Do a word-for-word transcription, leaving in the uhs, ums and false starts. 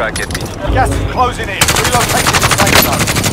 contract get me. Gas is closing in. Relocating the safe zone.